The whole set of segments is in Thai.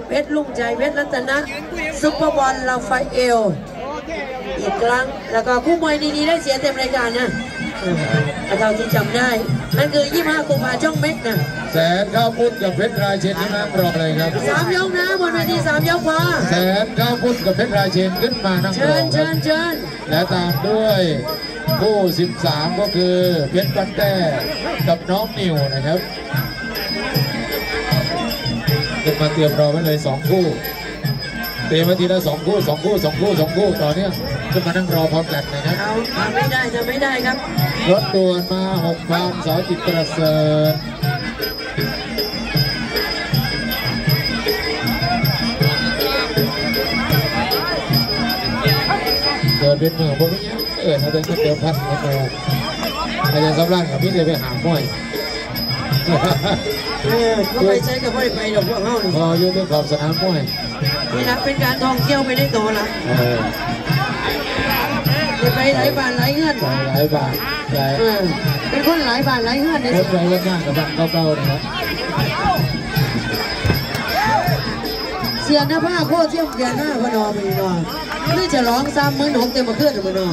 เพชรลุงใจเพชรรัตนะซุปเปอร์บอลลาฟาเอลอีกครั้งแล้วก็คู่มวยดีๆได้เสียเต็มรายการนะเท่าที่จำได้นั่นคือ25 กุมภาพันธ์ช่องเม็กนะแสนข้าวพุทธกับเพชรราเชนที่นั่งรอเลยครับ 3 ยกนะบนเวที3 ยกพอแสนข้าวพุทธกับเพชรราเชนขึ้นมานั่งรอเชิญและตามด้วยคู่13ก็คือเพชรบันแต้กับน้องนิวนะครับขึ้นมาเตรียมรอไว้เลย2 คู่เตรียมมาทีละ2 คู่ต่อเนื่องขึ้นมานั่งรอพร้อมกันนะครับทำไม่ได้ครับรถด่วนมา6 พันสอจิตประเสริฐเดินเป็นเมืองพวกนี้ถ้าเดินก็เดินพันกันเลยอาจารย์สำราญกับพี่เลยไปหามวยก็ไปใช้กับพ่อไปดอกพวกเขาพออยู่ในขอบสนามมวยนี่นะเป็นการท่องเที่ยวไปได้โตละไปหลายบ้านหลายเงื่อนเป็นคนหลายบ้านหลายเงื่อนเนี่ยคนไปวันหน้ากับบ้านเก่าๆนะครับเสียหน้าผ้าโคตรเที่ยวเสียหน้าพนอไปนอนนี่จะร้อง36,000เต็มมาเคลื่อนพนอ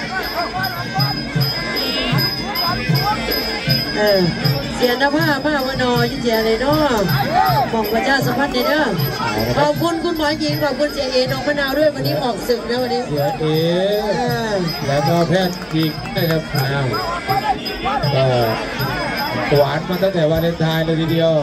เสียหน้าผ้าพนอยิ่งเสียเลยเนาะของพระเจ้าสัมพันธ์เด้อขอบคุณคุณหมอหญิงขอบคุณเจเอน้องมะนาวด้วยวันนี้ออกศึกนะวันนี้เสียเอแล้วก็แพทย์อีกนะครับหวานมาตั้งแต่วันเลนไทน์เลยทีเดียว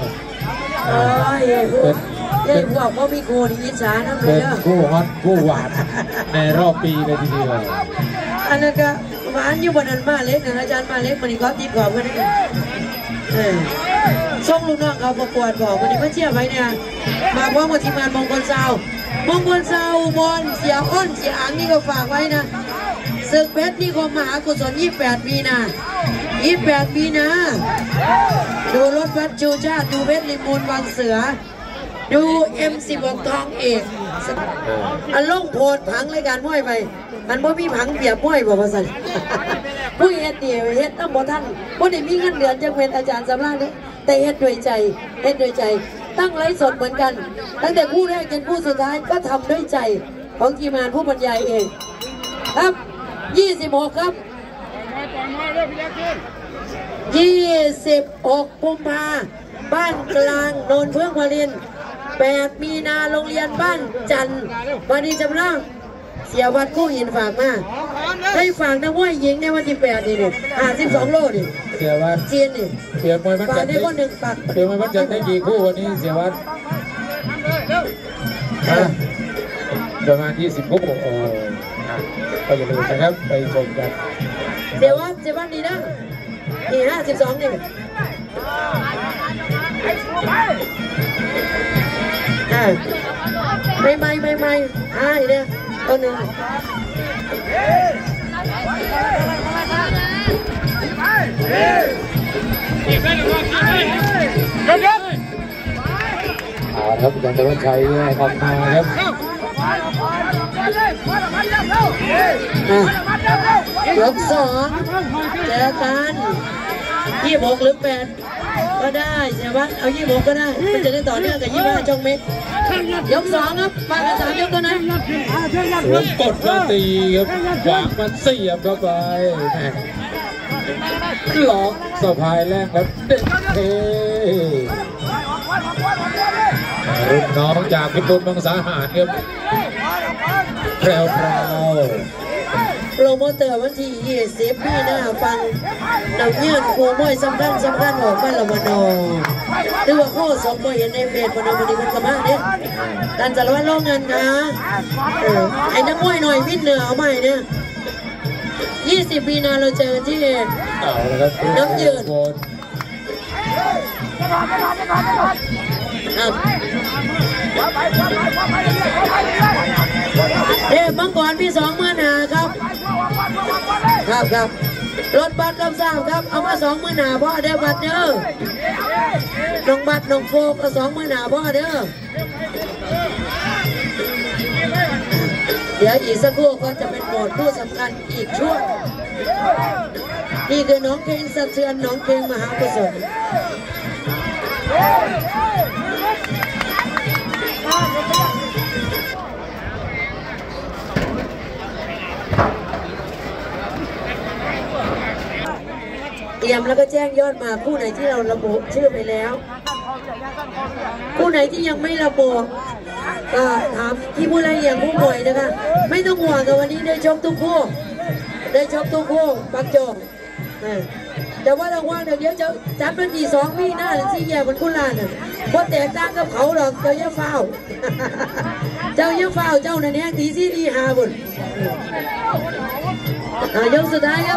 เป็นพวกพ่อพี่กูนี่อิจฉานะเป็นคู่ฮอตคู่หวานในรอบปีเลยทีเดียวอันนั้นก็หวานอยู่บนนั้นมาเล็กนะอาจารย์มาเล็กมันนี่ก็ติดกว่ากันนี่ส่งลูกน้องเขาประกวดบอกวันนี้มาเชียร์ไว้เนี่ยมาพร้อมกับทีมงานมงคลซาวบอลเสียอ้นเสียอังนี่ก็ฝากไว้นะศึกเพชรนิคมมหากุศล28 มีนาดูรถบัสชูชาติดูเพชรลิมูลวังเสือดู M16 ทองเอกอันล่องโพดผังรายการมวยไปมันบ่มีผังเปียบมวยบอกว่าสั่นผู้เฮ็ดเนี่ยเฮ็ดต้องบ่ท่านบ่ได้มีเงินเดือนจังเป็นอาจารย์สำราญนี่แต่เฮ็ดด้วยใจตั้งไลฟ์สดเหมือนกันตั้งแต่คู่แรกจนคู่สุดท้ายก็ทำด้วยใจของทีมงานผู้บรรยายเองครับ26ครับ26 กุมภาพันธ์บ้านกลางโนนเพื่องพลิน8 มีนาโรงเรียนบ้านจันทร์วันนี้จำลองเสียวัดกู้หินฝากมาให้ฝากนักมวยหญิงในวันที่8นี่52 โลนี่เสียวัดจีนนี่เสียมวยมันจัดได้คนหนึ่งปักเสียมวยมันจัดได้กี่คู่วันนี้เสียวัดประมาณ20 คู่ก็อย่าลืมนะครับไปชมกันเสียวัดดีนะนี่52นี่ไม่เนี่ยตัวหนึ่งครับอาจารย์ตะวันชัยออกมาครับยก2เจอกัน26 หรือ 8ก็ได้เสียวัดเอา26ก็ได้มันจะได้ต่อเนื่องกับ25ช่องเม็ดยก2ครับมากัน3 ยกตัวนั้นกดมาตีครับวางมันเสียบเข้าไปหลอกสะพายแรกครับเด็กเทรุ่นน้องจากพิบูลมังสาหารครับแพรวโปรโมเตอร์วันที่20 มีนาฟังนำเงื่อนคู่มวยสำคัญออกมาละมโนหรือว่าโค้ชสมบูรณ์เห็นในเพจมโนวันนี้มันกระมาเนี่ยการจัดวันโรงงานนะไอ้นักมวยหน่อยวิทย์เหนือเอาใหม่เนี่ย20 มีนาเราเจอที่น้ำยืนมังกรพี่25,000ครับรถบัสรับทราบครับเอามา25,000พ่อเด้อบัตรเด้อน้องบัตรน้องโฟกก็25,000พ่อเด้อเดี๋ยวอีกสักครู่ก็จะเป็นโหมดผู้สำคัญอีกช่วงนี่คือน้องเพลงสะเทือนน้องเพลงมหากุศลเตรียมแล้วก็แจ้งยอดมาคู่ไหนที่เราระบุชื่อไปแล้วคู่ไหนที่ยังไม่ระบุก็ถามที่ผู้รายละเอียดผู้ป่วยนะคะไม่ต้องห่วงกับวันนี้ได้ชกทุกคู่ได้ชกทุกคู่ปักจงแต่ว่าระวังเดี๋ยวจะจับเป็นที่2มีหน้าที่แย่มันกุลาเนี่ยเพราะแตกต่างกับเขาหรอกเจ้าเยอะเฝ้าเจ้าเยอะเฝ้าเจ้านั่นเนี่ยตีซี่ตีหาบุญยกสุดท้ายครับ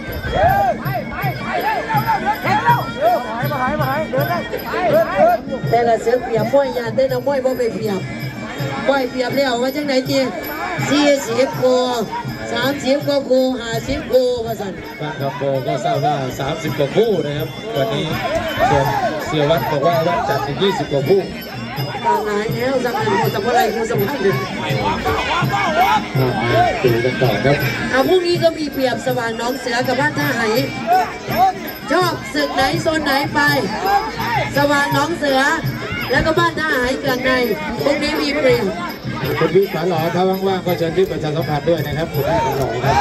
แต่ละเสือเปียบมวยยานได้นำมวยบ่ไปเปียบมวยเปียบแล้วว่าจังไหนจี40 โก 30 ก็โก50 โกว่าสั่นบางคำโบก็ทราบว่า30 กว่าคู่นะครับวันนี้ส่วนเสียวัดบอกว่าวัดจัดถึง20 กว่าคู่ต่างหายแล้วสักอันสักอะไรกูสัมผัสอยู่ดูกันต่อครับพรุ่งนี้ก็มีเปรียบสว่างน้องเสือกับบ้านท่าไหชอบศึกไหนโซนไหนไปสว่างน้องเสือแล้วก็บ้านท่าไหกลางในพรุ่งนี้มีเปรียบคุณพี่ฝาหล่อถ้าว่างๆก็เชิญที่ประชาสัมพันธ์ด้วยนะครับคุณพี่ฝาหล่อครับ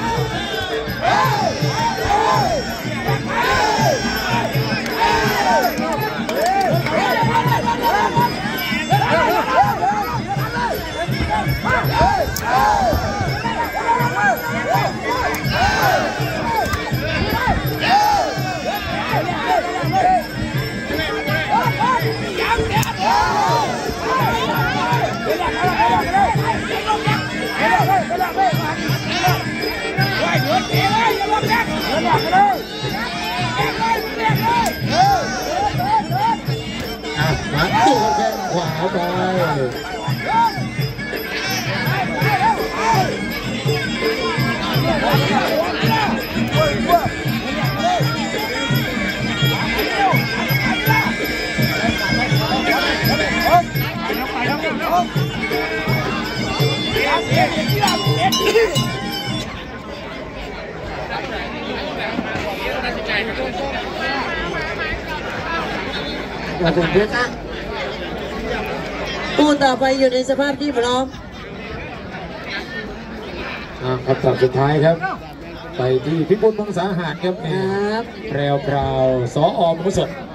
มาตัวแข้งขวาไปขอบคุณนะคะคู่ต่อไปอยู่ในสภาพที่พร้อมคำตอบสุดท้ายครับไปที่พิบูลมังสาหารครับแพรวสอ.มุสด